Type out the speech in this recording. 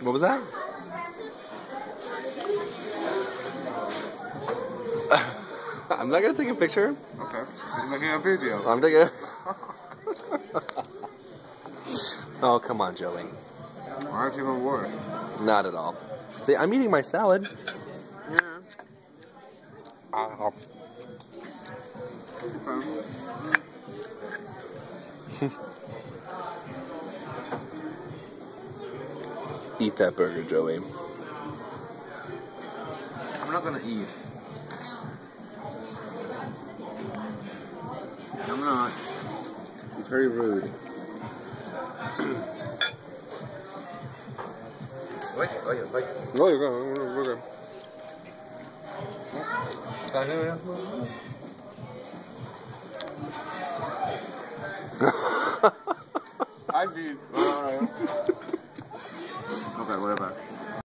What was that? I'm not gonna take a picture. Okay. He's making a video. I'm taking. Oh, come on, Joey. Why don't you even worry? Not at all. See, I'm eating my salad. Yeah. Okay. Eat that burger, Joey. I'm not gonna eat. I'm not. It's very rude. Wait. No, you're going. We're good. I did. Okay, whatever.